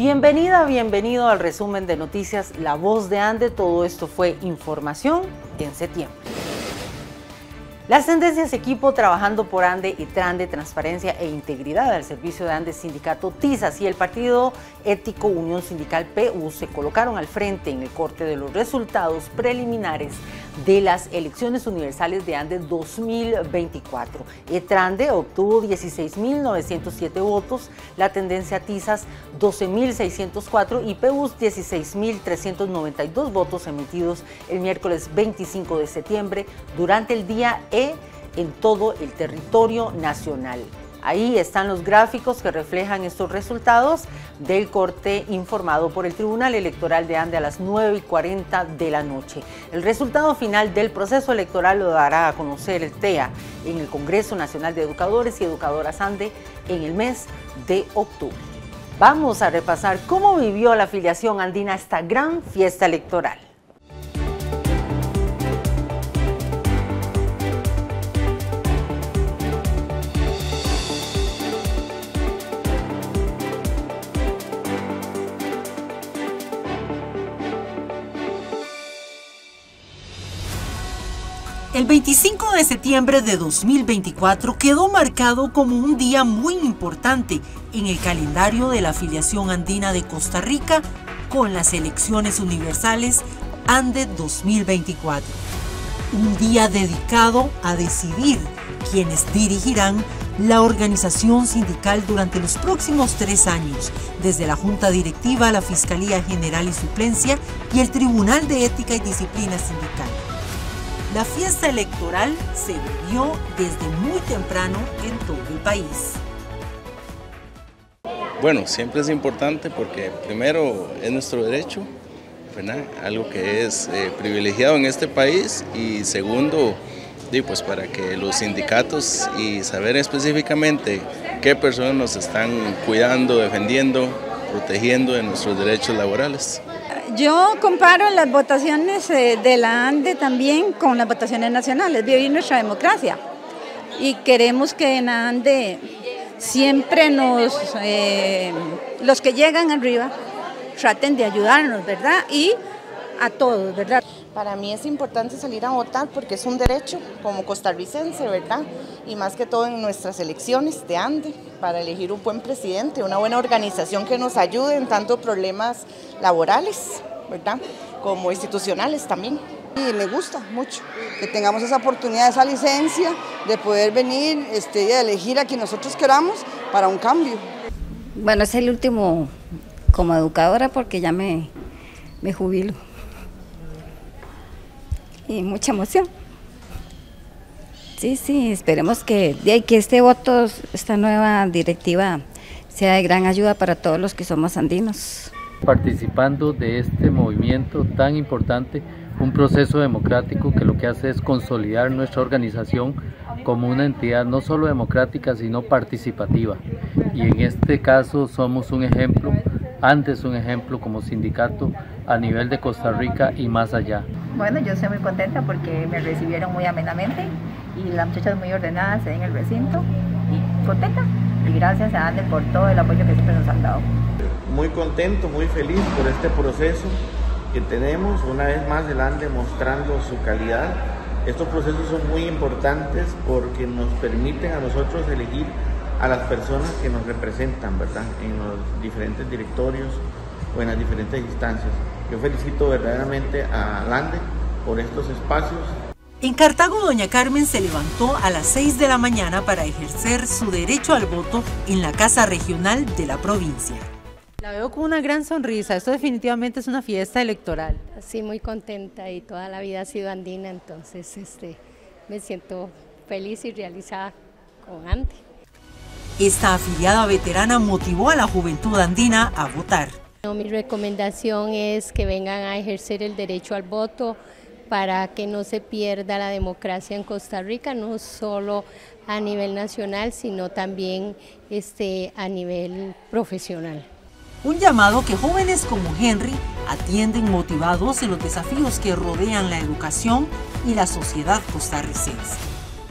Bienvenida, bienvenido al resumen de noticias La Voz de Ande. Todo esto fue información en septiembre. Las tendencias equipo trabajando por Ande y Trande, transparencia e integridad al servicio de Ande, sindicato TISAS y el Partido Ético Unión Sindical PU se colocaron al frente en el corte de los resultados preliminares de las elecciones universales de Ande 2024. Trande obtuvo 16.907 votos, la tendencia TISAS 12.604 y PU 16.392 votos emitidos el miércoles 25 de septiembre durante el día en todo el territorio nacional. Ahí están los gráficos que reflejan estos resultados del corte informado por el Tribunal Electoral de Ande a las 9:40 de la noche. El resultado final del proceso electoral lo dará a conocer el TEA en el Congreso Nacional de Educadores y Educadoras Ande en el mes de octubre. Vamos a repasar cómo vivió la afiliación andina esta gran fiesta electoral. El 25 de septiembre de 2024 quedó marcado como un día muy importante en el calendario de la afiliación andina de Costa Rica con las elecciones universales Ande 2024. Un día dedicado a decidir quiénes dirigirán la organización sindical durante los próximos 3 años, desde la Junta Directiva, la Fiscalía General y Suplencia y el Tribunal de Ética y Disciplina Sindical. La fiesta electoral se vivió desde muy temprano en todo el país. Bueno, siempre es importante porque primero es nuestro derecho, ¿verdad? Algo que es privilegiado en este país, y segundo, pues para que los sindicatos y saber específicamente qué personas nos están cuidando, defendiendo, protegiendo de nuestros derechos laborales. Yo comparo las votaciones de la ANDE también con las votaciones nacionales, vivir nuestra democracia, y queremos que en la ANDE siempre los que llegan arriba traten de ayudarnos, ¿verdad? Y a todos, ¿verdad? Para mí es importante salir a votar porque es un derecho como costarricense, ¿verdad? Y más que todo en nuestras elecciones de Ande, para elegir un buen presidente, una buena organización que nos ayude en tanto problemas laborales, ¿verdad? Como institucionales también. Y me gusta mucho que tengamos esa oportunidad, esa licencia de poder venir y elegir a quien nosotros queramos para un cambio. Bueno, es el último como educadora porque ya me jubilo. Y mucha emoción. Sí, esperemos que este voto, esta nueva directiva, sea de gran ayuda para todos los que somos andinos. Participando de este movimiento tan importante, un proceso democrático que lo que hace es consolidar nuestra organización como una entidad no solo democrática, sino participativa. Y en este caso somos un ejemplo, antes un ejemplo como sindicato a nivel de Costa Rica y más allá. Bueno, yo estoy muy contenta porque me recibieron muy amenamente y las muchachas muy ordenadas en el recinto, y contenta, y gracias a Ande por todo el apoyo que siempre nos han dado. Muy contento, muy feliz por este proceso que tenemos, una vez más el Ande mostrando su calidad. Estos procesos son muy importantes porque nos permiten a nosotros elegir a las personas que nos representan, ¿verdad? En los diferentes directorios o en las diferentes instancias. Yo felicito verdaderamente a Ande por estos espacios. En Cartago, doña Carmen se levantó a las 6 de la mañana para ejercer su derecho al voto en la Casa Regional de la provincia. La veo con una gran sonrisa, esto definitivamente es una fiesta electoral. Sí, muy contenta, y toda la vida ha sido andina, entonces me siento feliz y realizada con Ande. Esta afiliada veterana motivó a la juventud andina a votar. Mi recomendación es que vengan a ejercer el derecho al voto para que no se pierda la democracia en Costa Rica, no solo a nivel nacional, sino también a nivel profesional. Un llamado que jóvenes como Henry atienden motivados en los desafíos que rodean la educación y la sociedad costarricense.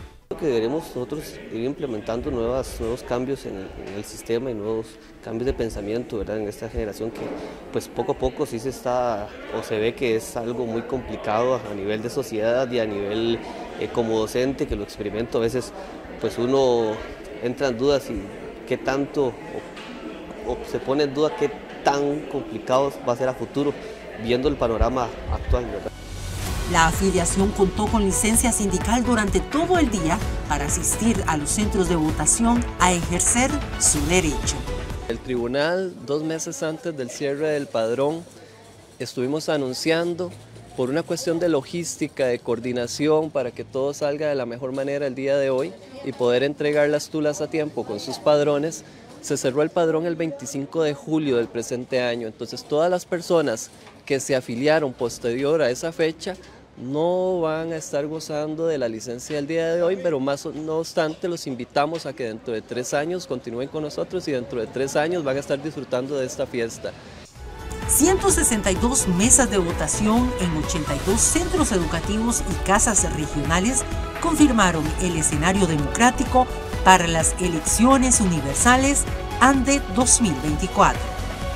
que deberemos nosotros ir implementando nuevos cambios en el sistema y nuevos cambios de pensamiento, ¿verdad? En esta generación que pues poco a poco sí se ve que es algo muy complicado a nivel de sociedad y a nivel como docente, que lo experimento a veces, pues uno entra en dudas y qué tanto o se pone en duda qué tan complicado va a ser a futuro viendo el panorama actual, ¿verdad? La afiliación contó con licencia sindical durante todo el día para asistir a los centros de votación a ejercer su derecho. El tribunal, 2 meses antes del cierre del padrón, estuvimos anunciando por una cuestión de logística, de coordinación, para que todo salga de la mejor manera el día de hoy y poder entregar las tulas a tiempo con sus padrones. Se cerró el padrón el 25 de julio del presente año, entonces todas las personas que se afiliaron posterior a esa fecha no van a estar gozando de la licencia del día de hoy, pero no obstante los invitamos a que dentro de 3 años continúen con nosotros y dentro de 3 años van a estar disfrutando de esta fiesta. 162 mesas de votación en 82 centros educativos y casas regionales confirmaron el escenario democrático para las elecciones universales ANDE 2024.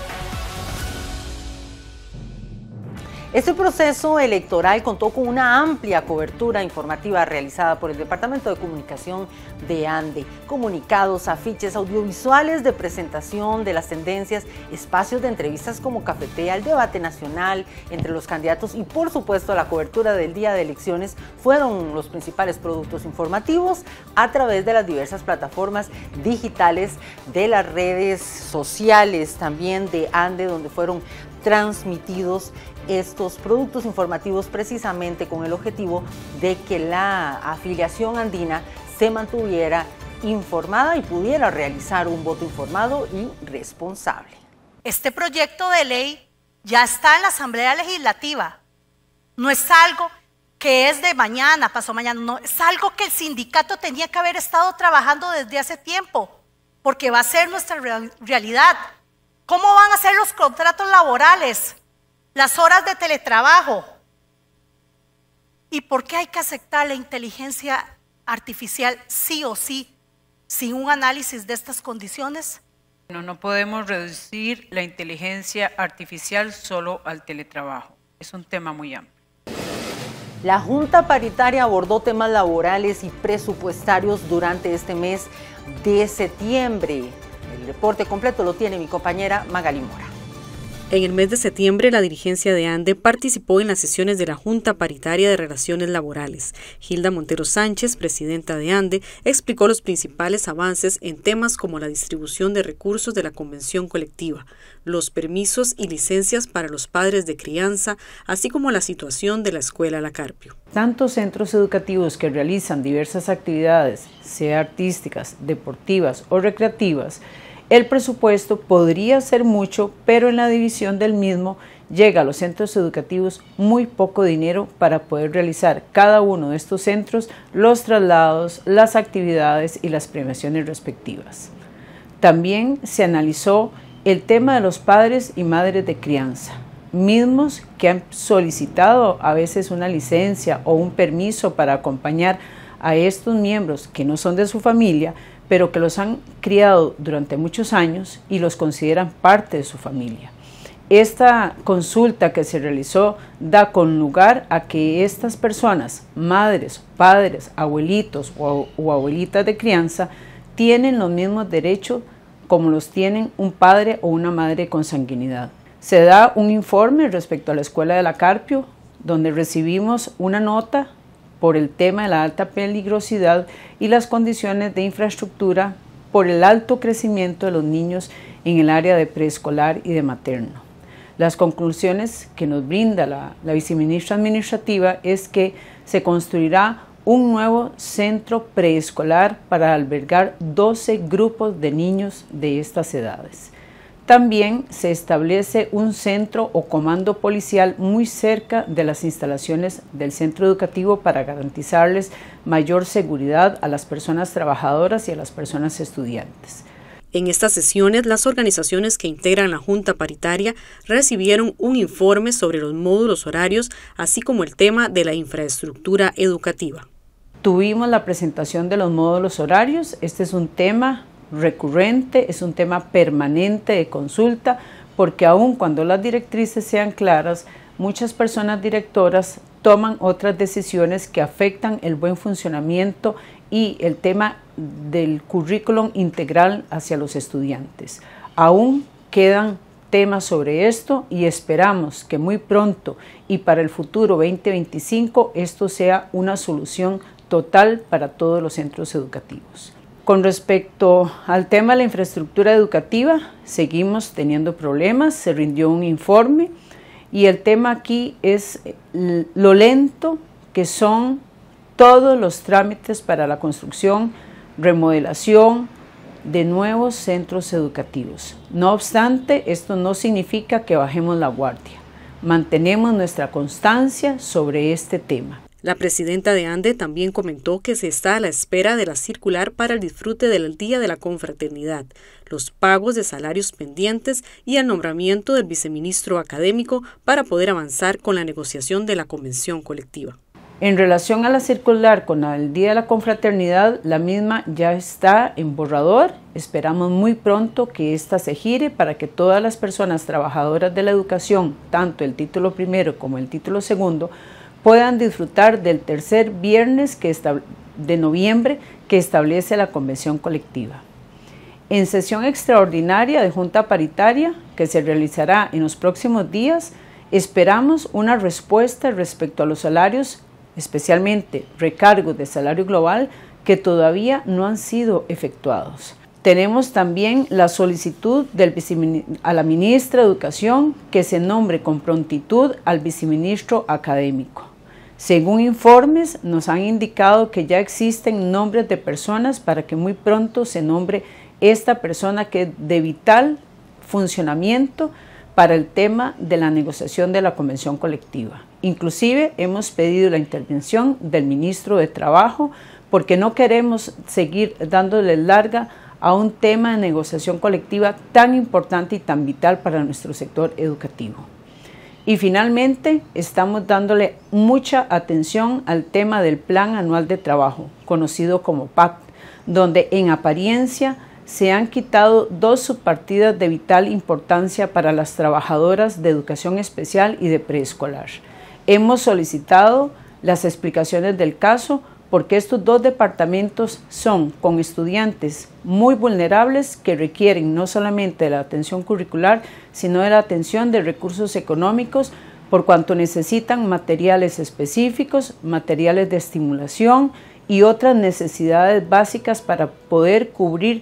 Este proceso electoral contó con una amplia cobertura informativa realizada por el Departamento de Comunicación de ANDE, comunicados, afiches, audiovisuales de presentación de las tendencias, espacios de entrevistas como cafetea, el debate nacional entre los candidatos y por supuesto la cobertura del día de elecciones fueron los principales productos informativos a través de las diversas plataformas digitales de las redes sociales también de ANDE, donde fueron transmitidos estos productos informativos precisamente con el objetivo de que la afiliación andina se mantuviera informada y pudiera realizar un voto informado y responsable. Este proyecto de ley ya está en la Asamblea Legislativa. No es algo que es de mañana, pasó mañana, no, es algo que el sindicato tenía que haber estado trabajando desde hace tiempo, porque va a ser nuestra realidad. ¿Cómo van a ser los contratos laborales? Las horas de teletrabajo. ¿Y por qué hay que aceptar la inteligencia artificial sí o sí, sin un análisis de estas condiciones? No podemos reducir la inteligencia artificial solo al teletrabajo. Es un tema muy amplio. La Junta Paritaria abordó temas laborales y presupuestarios durante este mes de septiembre. El reporte completo lo tiene mi compañera Magali Mora. En el mes de septiembre, la dirigencia de ANDE participó en las sesiones de la Junta Paritaria de Relaciones Laborales. Hilda Montero Sánchez, presidenta de ANDE, explicó los principales avances en temas como la distribución de recursos de la convención colectiva, los permisos y licencias para los padres de crianza, así como la situación de la escuela La Carpio. Tantos centros educativos que realizan diversas actividades, sea artísticas, deportivas o recreativas, el presupuesto podría ser mucho, pero en la división del mismo llega a los centros educativos muy poco dinero para poder realizar cada uno de estos centros los traslados, las actividades y las premiaciones respectivas. También se analizó el tema de los padres y madres de crianza, mismos que han solicitado a veces una licencia o un permiso para acompañar a estos miembros que no son de su familia, pero que los han criado durante muchos años y los consideran parte de su familia. Esta consulta que se realizó da con lugar a que estas personas, madres, padres, abuelitos o abuelitas de crianza, tienen los mismos derechos como los tienen un padre o una madre con consanguinidad. Se da un informe respecto a la escuela de La Carpio, donde recibimos una nota por el tema de la alta peligrosidad y las condiciones de infraestructura por el alto crecimiento de los niños en el área de preescolar y de materno. Las conclusiones que nos brinda la viceministra administrativa es que se construirá un nuevo centro preescolar para albergar 12 grupos de niños de estas edades. También se establece un centro o comando policial muy cerca de las instalaciones del centro educativo para garantizarles mayor seguridad a las personas trabajadoras y a las personas estudiantes. En estas sesiones, las organizaciones que integran la Junta Paritaria recibieron un informe sobre los módulos horarios, así como el tema de la infraestructura educativa. tuvimos la presentación de los módulos horarios. Este es un tema recurrente, es un tema permanente de consulta, porque aun cuando las directrices sean claras, muchas personas directoras toman otras decisiones que afectan el buen funcionamiento y el tema del currículum integral hacia los estudiantes. Aún quedan temas sobre esto y esperamos que muy pronto y para el futuro 2025 esto sea una solución total para todos los centros educativos. Con respecto al tema de la infraestructura educativa, seguimos teniendo problemas, se rindió un informe y el tema aquí es lo lento que son todos los trámites para la construcción, remodelación de nuevos centros educativos. No obstante, esto no significa que bajemos la guardia. Mantenemos nuestra constancia sobre este tema. La presidenta de ANDE también comentó que se está a la espera de la circular para el disfrute del Día de la Confraternidad, los pagos de salarios pendientes y el nombramiento del viceministro académico para poder avanzar con la negociación de la convención colectiva. En relación a la circular con el Día de la Confraternidad, la misma ya está en borrador. Esperamos muy pronto que ésta se gire para que todas las personas trabajadoras de la educación, tanto el título primero como el título segundo, puedan disfrutar del tercer viernes de noviembre que establece la convención colectiva. En sesión extraordinaria de Junta Paritaria, que se realizará en los próximos días, esperamos una respuesta respecto a los salarios, especialmente recargos de salario global, que todavía no han sido efectuados. Tenemos también la solicitud a la ministra de Educación que se nombre con prontitud al viceministro académico. Según informes, nos han indicado que ya existen nombres de personas para que muy pronto se nombre esta persona que es de vital funcionamiento para el tema de la negociación de la convención colectiva. Inclusive hemos pedido la intervención del ministro de Trabajo porque no queremos seguir dándole larga a un tema de negociación colectiva tan importante y tan vital para nuestro sector educativo. Y finalmente, estamos dándole mucha atención al tema del Plan Anual de Trabajo, conocido como PAT, donde en apariencia se han quitado dos subpartidas de vital importancia para las trabajadoras de educación especial y de preescolar. Hemos solicitado las explicaciones del caso porque estos dos departamentos son con estudiantes muy vulnerables que requieren no solamente de la atención curricular, sino de la atención de recursos económicos por cuanto necesitan materiales específicos, materiales de estimulación y otras necesidades básicas para poder cubrir,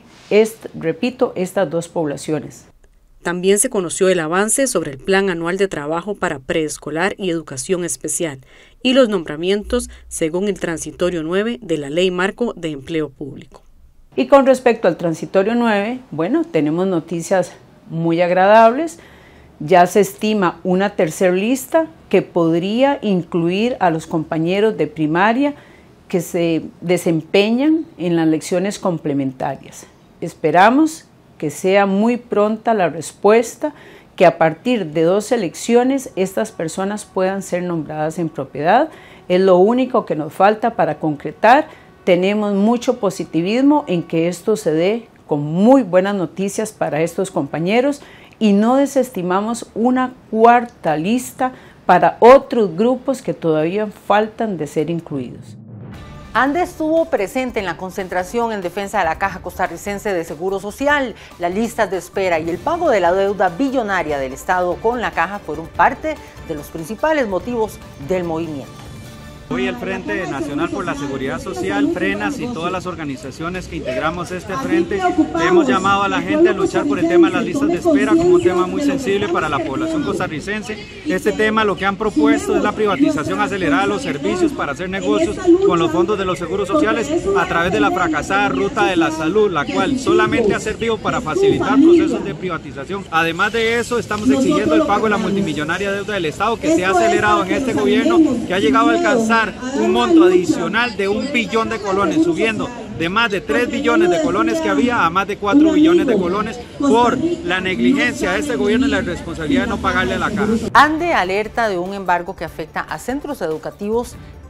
estas dos poblaciones. También se conoció el avance sobre el Plan Anual de Trabajo para Preescolar y Educación Especial y los nombramientos según el Transitorio 9 de la Ley Marco de Empleo Público. Y con respecto al Transitorio 9, bueno, tenemos noticias muy agradables. Ya se estima una tercera lista que podría incluir a los compañeros de primaria que se desempeñan en las lecciones complementarias. Esperamos que sea muy pronta la respuesta, que a partir de 2 elecciones estas personas puedan ser nombradas en propiedad. Es lo único que nos falta para concretar. Tenemos mucho positivismo en que esto se dé con muy buenas noticias para estos compañeros y no desestimamos una cuarta lista para otros grupos que todavía faltan de ser incluidos. ANDE estuvo presente en la concentración en defensa de la Caja Costarricense de Seguro Social. Las listas de espera y el pago de la deuda billonaria del Estado con la Caja fueron parte de los principales motivos del movimiento. Hoy el Frente Nacional por la Seguridad Social, FRENAS y todas las organizaciones que integramos este frente, le hemos llamado a la gente a luchar por el tema de las listas de espera como un tema muy sensible para la población costarricense. Este tema lo que han propuesto es la privatización acelerada de los servicios para hacer negocios con los fondos de los seguros sociales a través de la fracasada ruta de la salud, la cual solamente ha servido para facilitar procesos de privatización. Además de eso, estamos exigiendo el pago de la multimillonaria deuda del Estado que se ha acelerado en este gobierno, que ha llegado a alcanzar un monto adicional de 1 billón de colones, subiendo de más de 3 billones de colones que había a más de 4 billones de colones por la negligencia de este gobierno y la irresponsabilidad de no pagarle a la Caja. ANDE alerta de un embargo que afecta a centros educativos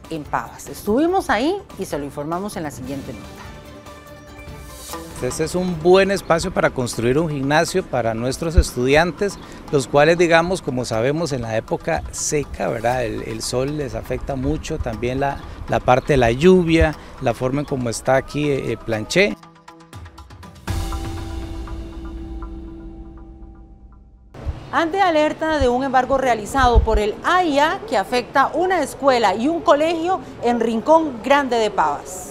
en Pavas. Estuvimos ahí y se lo informamos en la siguiente nota. Este es un buen espacio para construir un gimnasio para nuestros estudiantes, los cuales, digamos, como sabemos, en la época seca, ¿verdad? El sol les afecta mucho, también la parte de la lluvia, la forma en cómo está aquí Planché. Ande alerta de un embargo realizado por el AIA que afecta una escuela y un colegio en Rincón Grande de Pavas.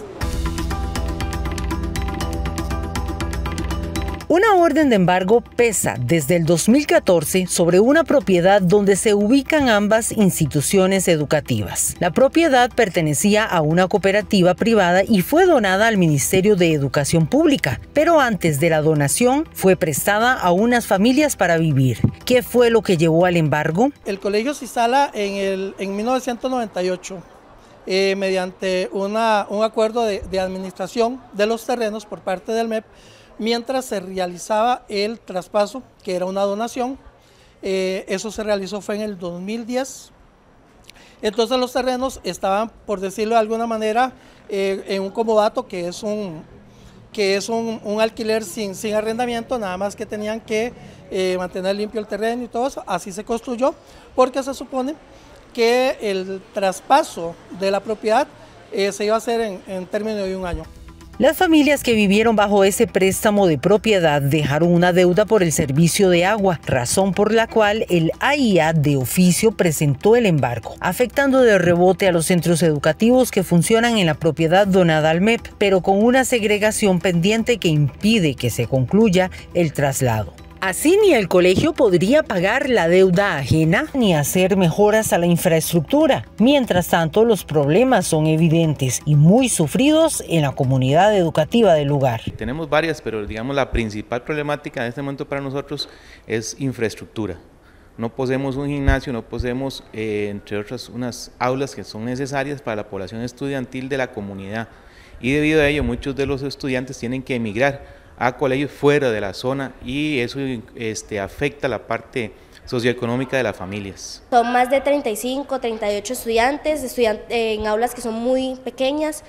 Una orden de embargo pesa desde el 2014 sobre una propiedad donde se ubican ambas instituciones educativas. La propiedad pertenecía a una cooperativa privada y fue donada al Ministerio de Educación Pública, pero antes de la donación fue prestada a unas familias para vivir. ¿Qué fue lo que llevó al embargo? El colegio se instala en 1998 mediante un acuerdo de administración de los terrenos por parte del MEP, mientras se realizaba el traspaso, que era una donación. Eso se realizó fue en el 2010. Entonces los terrenos estaban, por decirlo de alguna manera, en un comodato, que es un alquiler sin arrendamiento, nada más que tenían que mantener limpio el terreno y todo eso. Así se construyó, porque se supone que el traspaso de la propiedad se iba a hacer en término de un año. Las familias que vivieron bajo ese préstamo de propiedad dejaron una deuda por el servicio de agua, razón por la cual el AIA de oficio presentó el embargo, afectando de rebote a los centros educativos que funcionan en la propiedad donada al MEP, pero con una segregación pendiente que impide que se concluya el traslado. Así ni el colegio podría pagar la deuda ajena ni hacer mejoras a la infraestructura. Mientras tanto, los problemas son evidentes y muy sufridos en la comunidad educativa del lugar. Tenemos varias, pero digamos la principal problemática en este momento para nosotros es infraestructura. No poseemos un gimnasio, no poseemos, entre otras, unas aulas que son necesarias para la población estudiantil de la comunidad. Y debido a ello, muchos de los estudiantes tienen que emigrar a colegios fuera de la zona y eso afecta la parte socioeconómica de las familias. Son más de 35, 38 estudiantes en aulas que son muy pequeñas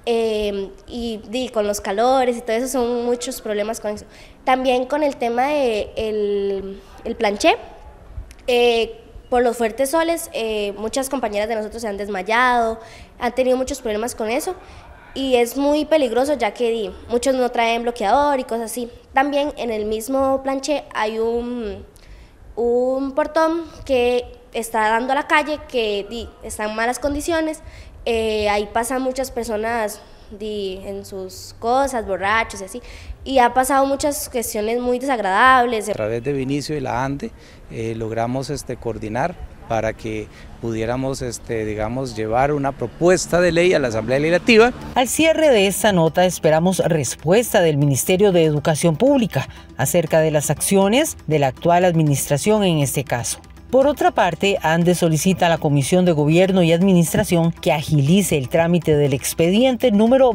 y con los calores y todo eso son muchos problemas con eso. También con el tema de el planché, por los fuertes soles, muchas compañeras de nosotros se han desmayado, han tenido muchos problemas con eso. Y es muy peligroso ya que muchos no traen bloqueador y cosas así. También en el mismo planché hay un portón que está dando a la calle que está en malas condiciones. Ahí pasan muchas personas en sus cosas, borrachos y así. Y ha pasado muchas cuestiones muy desagradables. A través de Vinicio y la ANDE logramos coordinar para que pudiéramos, digamos, llevar una propuesta de ley a la Asamblea Legislativa. Al cierre de esta nota esperamos respuesta del Ministerio de Educación Pública acerca de las acciones de la actual administración en este caso. Por otra parte, ANDE solicita a la Comisión de Gobierno y Administración que agilice el trámite del expediente número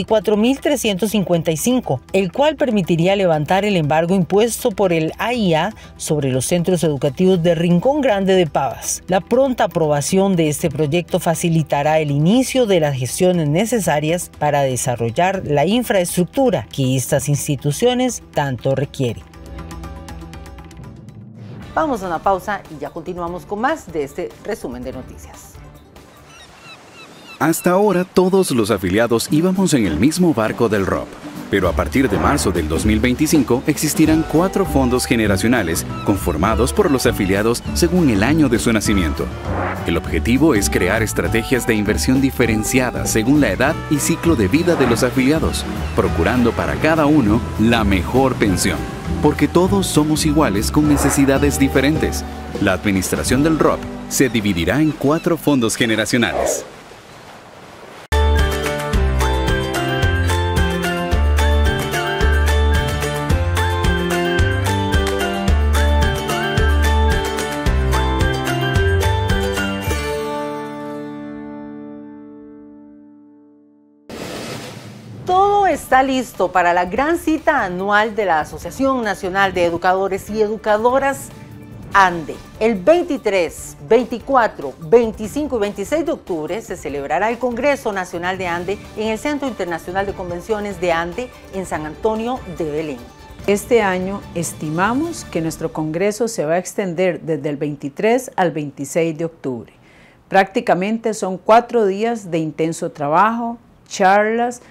24.355, el cual permitiría levantar el embargo impuesto por el AIA sobre los centros educativos de Rincón Grande de Pavas. La pronta aprobación de este proyecto facilitará el inicio de las gestiones necesarias para desarrollar la infraestructura que estas instituciones tanto requieren. Vamos a una pausa y ya continuamos con más de este resumen de noticias. Hasta ahora todos los afiliados íbamos en el mismo barco del ROP, pero a partir de marzo del 2025 existirán 4 fondos generacionales conformados por los afiliados según el año de su nacimiento. El objetivo es crear estrategias de inversión diferenciadas según la edad y ciclo de vida de los afiliados, procurando para cada uno la mejor pensión. Porque todos somos iguales con necesidades diferentes. La administración del ROP se dividirá en 4 fondos generacionales. Está listo para la gran cita anual de la Asociación Nacional de Educadores y Educadoras ANDE. El 23, 24, 25 y 26 de octubre se celebrará el Congreso Nacional de ANDE en el Centro Internacional de Convenciones de ANDE en San Antonio de Belén. Este año estimamos que nuestro Congreso se va a extender desde el 23 al 26 de octubre. Prácticamente son 4 días de intenso trabajo, charlas,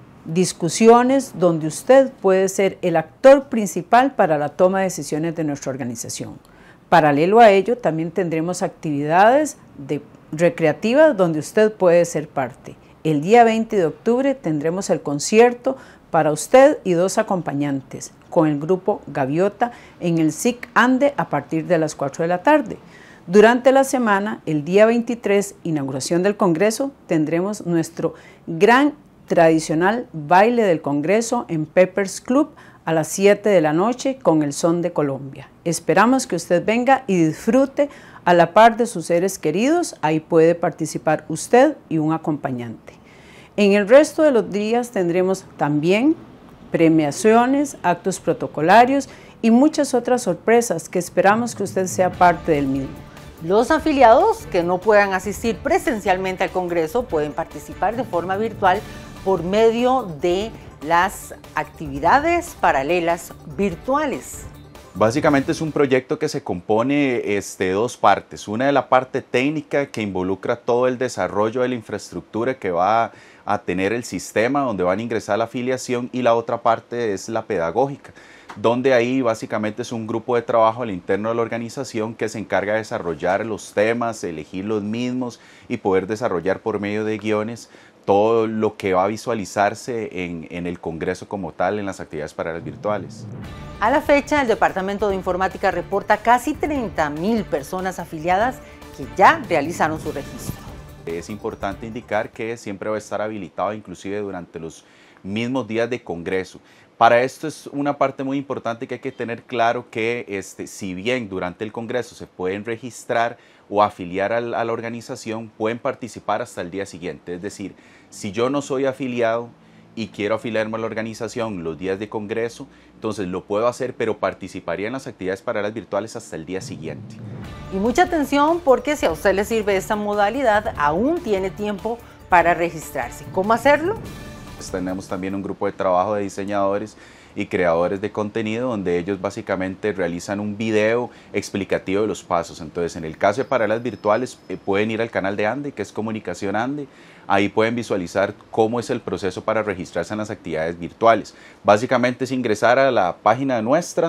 discusiones donde usted puede ser el actor principal para la toma de decisiones de nuestra organización. Paralelo a ello, también tendremos actividades recreativas donde usted puede ser parte. El día 20 de octubre tendremos el concierto para usted y 2 acompañantes con el grupo Gaviota en el SIC ANDE a partir de las 4 de la tarde. Durante la semana, el día 23, inauguración del Congreso, tendremos nuestro gran tradicional baile del Congreso en Peppers Club a las 7 de la noche con el son de Colombia. Esperamos que usted venga y disfrute a la par de sus seres queridos. Ahí puede participar usted y un acompañante. En el resto de los días tendremos también premiaciones, actos protocolarios y muchas otras sorpresas que esperamos que usted sea parte del mismo. Los afiliados que no puedan asistir presencialmente al Congreso pueden participar de forma virtual por medio de las actividades paralelas virtuales. Básicamente es un proyecto que se compone de 2 partes. Una de la parte técnica que involucra todo el desarrollo de la infraestructura que va a tener el sistema donde van a ingresar la afiliación, y la otra parte es la pedagógica, donde ahí básicamente es un grupo de trabajo al interno de la organización que se encarga de desarrollar los temas, elegir los mismos y poder desarrollar por medio de guiones todo lo que va a visualizarse en el Congreso como tal, en las actividades paralelas virtuales. A la fecha, el Departamento de Informática reporta casi 30,000 personas afiliadas que ya realizaron su registro. Es importante indicar que siempre va a estar habilitado inclusive durante los mismos días de Congreso. Para esto es una parte muy importante que hay que tener claro que si bien durante el Congreso se pueden registrar o afiliar a la organización, pueden participar hasta el día siguiente. Es decir, si yo no soy afiliado y quiero afiliarme a la organización los días de Congreso, entonces lo puedo hacer, pero participaría en las actividades paralelas virtuales hasta el día siguiente. Y mucha atención, porque si a usted le sirve esta modalidad, aún tiene tiempo para registrarse. ¿Cómo hacerlo? Tenemos también un grupo de trabajo de diseñadores y creadores de contenido donde ellos básicamente realizan un video explicativo de los pasos. Entonces, en el caso de paralelas virtuales, pueden ir al canal de ANDE, que es Comunicación ANDE. Ahí pueden visualizar cómo es el proceso para registrarse en las actividades virtuales. Básicamente es ingresar a la página nuestra,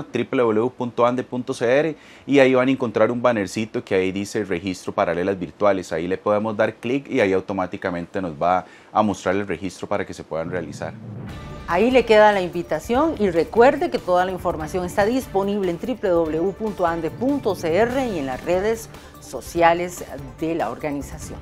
www.ande.cr, y ahí van a encontrar un bannercito que ahí dice registro paralelas virtuales. Ahí le podemos dar clic y ahí automáticamente nos va a mostrar el registro para que se puedan realizar. Ahí le queda la invitación y recuerde que toda la información está disponible en www.ande.cr y en las redes sociales de la organización.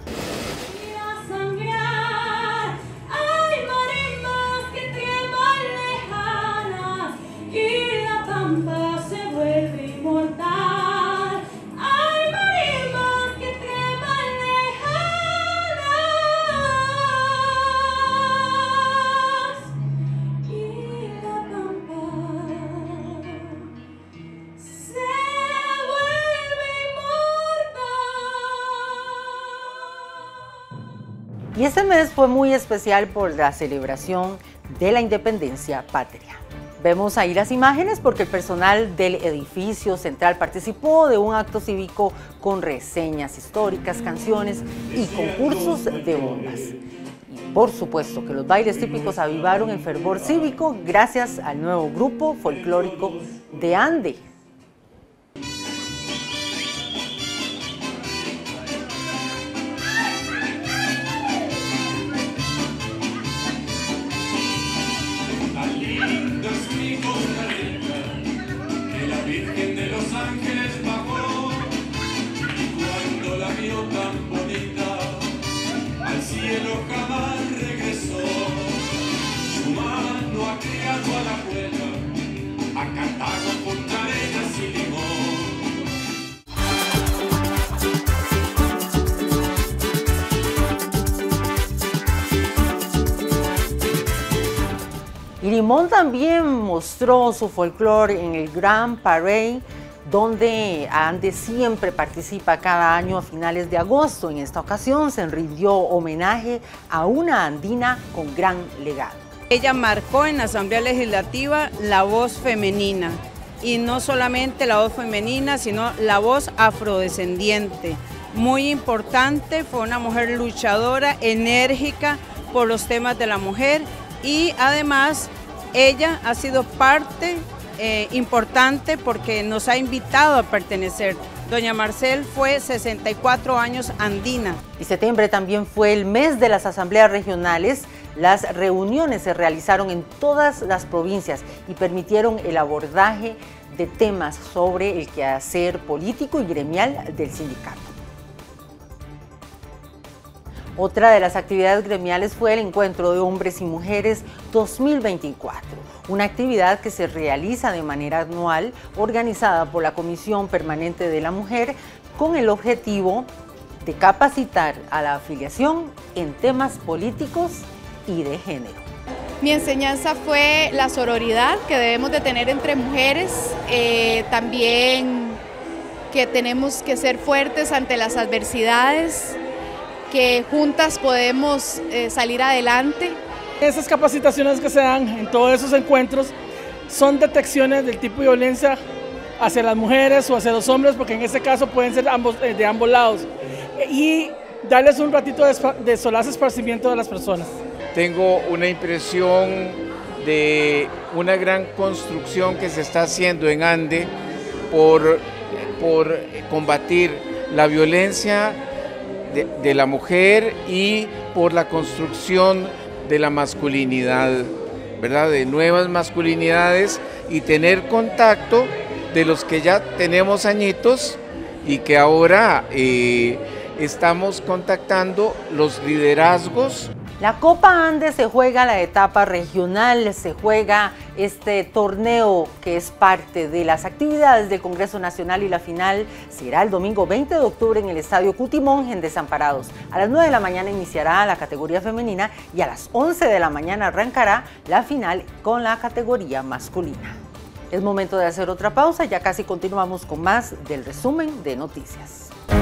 Y este mes fue muy especial por la celebración de la independencia patria. Vemos ahí las imágenes porque el personal del edificio central participó de un acto cívico con reseñas históricas, canciones y concursos de bombas. Y por supuesto que los bailes típicos avivaron el fervor cívico gracias al nuevo grupo folclórico de ANDE. Y Limón también mostró su folclore en el Grand Parade donde ANDE siempre participa cada año a finales de agosto. En esta ocasión se rindió homenaje a una andina con gran legado. Ella marcó en la Asamblea Legislativa la voz femenina, y no solamente la voz femenina, sino la voz afrodescendiente. Muy importante, fue una mujer luchadora, enérgica por los temas de la mujer, y además ella ha sido parte importante porque nos ha invitado a pertenecer. Doña Marcel fue 64 años andina. Y septiembre también fue el mes de las asambleas regionales. Las reuniones se realizaron en todas las provincias y permitieron el abordaje de temas sobre el quehacer político y gremial del sindicato. Otra de las actividades gremiales fue el Encuentro de Hombres y Mujeres 2024, una actividad que se realiza de manera anual, organizada por la Comisión Permanente de la Mujer, con el objetivo de capacitar a la afiliación en temas políticos y de género. Mi enseñanza fue la sororidad que debemos de tener entre mujeres, también que tenemos que ser fuertes ante las adversidades, que juntas podemos salir adelante. Esas capacitaciones que se dan en todos esos encuentros son detecciones del tipo de violencia hacia las mujeres o hacia los hombres, porque en este caso pueden ser de ambos lados, y darles un ratito de solaz esparcimiento a las personas. Tengo una impresión de una gran construcción que se está haciendo en ANDE por combatir la violencia de la mujer y por la construcción de la masculinidad, ¿verdad? De nuevas masculinidades, y tener contacto de los que ya tenemos añitos y que ahora estamos contactando los liderazgos. La Copa Ande se juega la etapa regional, se juega este torneo que es parte de las actividades del Congreso Nacional, y la final será el domingo 20 de octubre en el Estadio Cutimonge en Desamparados. A las 9 de la mañana iniciará la categoría femenina y a las 11 de la mañana arrancará la final con la categoría masculina. Es momento de hacer otra pausa, ya casi continuamos con más del resumen de noticias.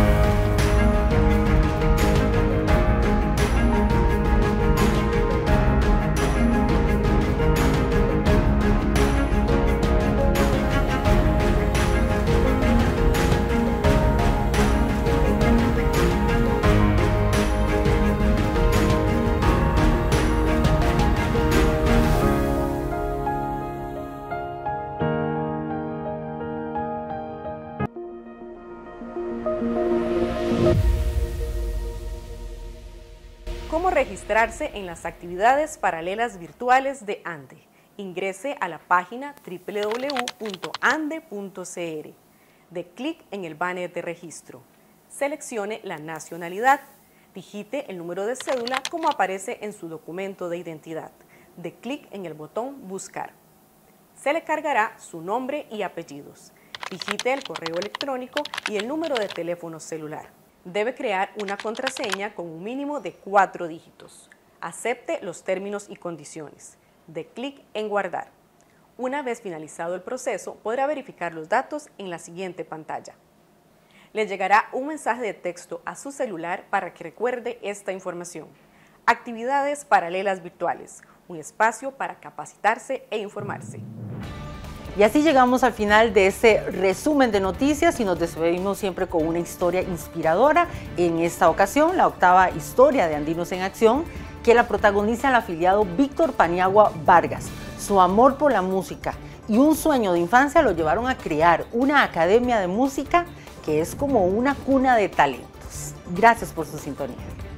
¿Cómo registrarse en las actividades paralelas virtuales de ANDE? Ingrese a la página www.ande.cr. Dé clic en el banner de registro. Seleccione la nacionalidad. Digite el número de cédula como aparece en su documento de identidad. Dé clic en el botón Buscar. Se le cargará su nombre y apellidos. Digite el correo electrónico y el número de teléfono celular. Debe crear una contraseña con un mínimo de 4 dígitos. Acepte los términos y condiciones. Dé clic en Guardar. Una vez finalizado el proceso, podrá verificar los datos en la siguiente pantalla. Le llegará un mensaje de texto a su celular para que recuerde esta información. Actividades paralelas virtuales, un espacio para capacitarse e informarse. Y así llegamos al final de este resumen de noticias y nos despedimos siempre con una historia inspiradora. En esta ocasión, la 8ª historia de Andinos en Acción, que la protagoniza el afiliado Víctor Paniagua Vargas. Su amor por la música y un sueño de infancia lo llevaron a crear una academia de música que es como una cuna de talentos. Gracias por su sintonía.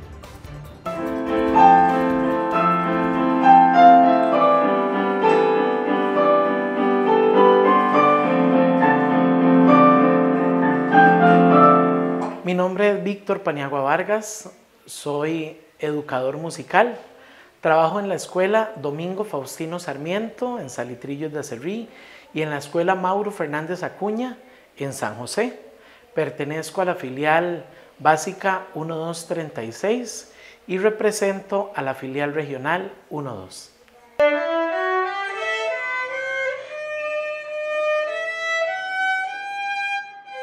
Mi nombre es Víctor Paniagua Vargas, soy educador musical, trabajo en la escuela Domingo Faustino Sarmiento en Salitrillos de Acerrí y en la escuela Mauro Fernández Acuña en San José. Pertenezco a la filial básica 1236 y represento a la filial regional 12.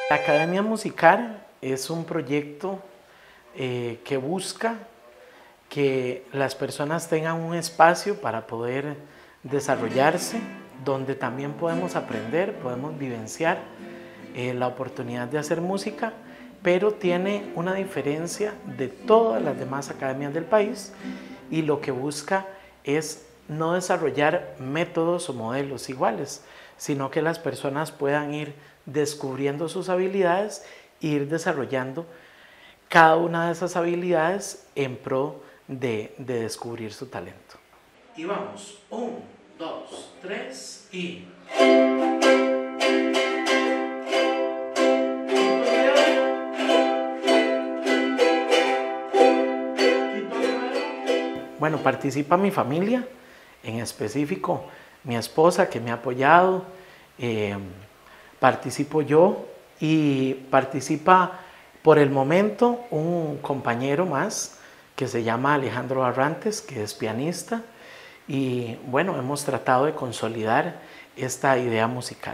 La Academia Musical es un proyecto que busca que las personas tengan un espacio para poder desarrollarse, donde también podemos aprender, podemos vivenciar la oportunidad de hacer música, pero tiene una diferencia de todas las demás academias del país y lo que busca es no desarrollar métodos o modelos iguales, sino que las personas puedan ir descubriendo sus habilidades e ir desarrollando cada una de esas habilidades en pro de descubrir su talento. Y vamos, 1, 2, 3 y... Bueno, participa mi familia, en específico mi esposa que me ha apoyado, participo yo y participa por el momento un compañero más que se llama Alejandro Barrantes, que es pianista, y bueno, hemos tratado de consolidar esta idea musical.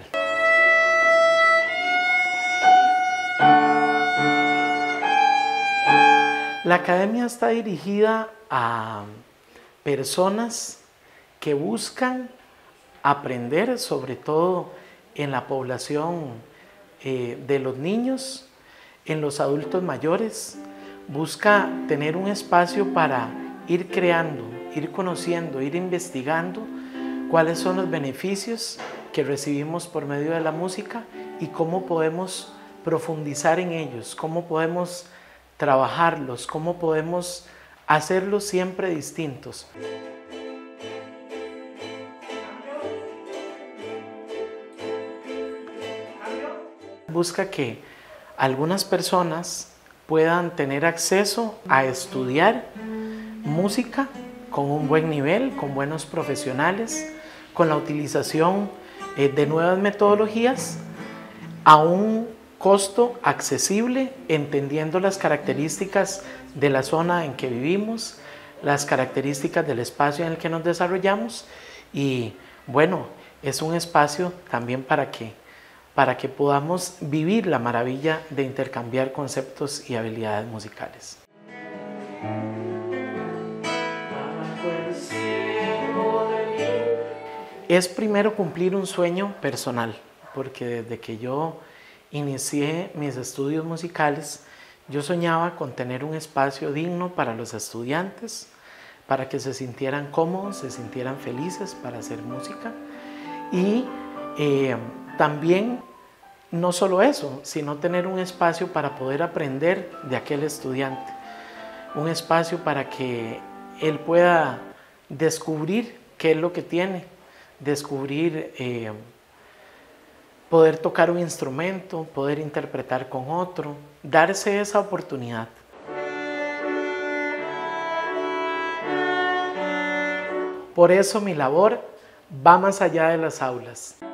La academia está dirigida a personas que buscan aprender, sobre todo en la población de los niños, en los adultos mayores. Busca tener un espacio para ir creando, ir conociendo, ir investigando cuáles son los beneficios que recibimos por medio de la música y cómo podemos profundizar en ellos, cómo podemos trabajarlos, cómo podemos hacerlos siempre distintos. Busca que algunas personas puedan tener acceso a estudiar música con un buen nivel, con buenos profesionales, con la utilización de nuevas metodologías a un costo accesible, entendiendo las características de la zona en que vivimos, las características del espacio en el que nos desarrollamos y bueno, es un espacio también para que podamos vivir la maravilla de intercambiar conceptos y habilidades musicales. Es primero cumplir un sueño personal, porque desde que yo inicié mis estudios musicales, yo soñaba con tener un espacio digno para los estudiantes, para que se sintieran cómodos, se sintieran felices para hacer música y también no solo eso, sino tener un espacio para poder aprender de aquel estudiante, un espacio para que él pueda descubrir qué es lo que tiene, descubrir, poder tocar un instrumento, poder interpretar con otro, darse esa oportunidad. Por eso mi labor va más allá de las aulas.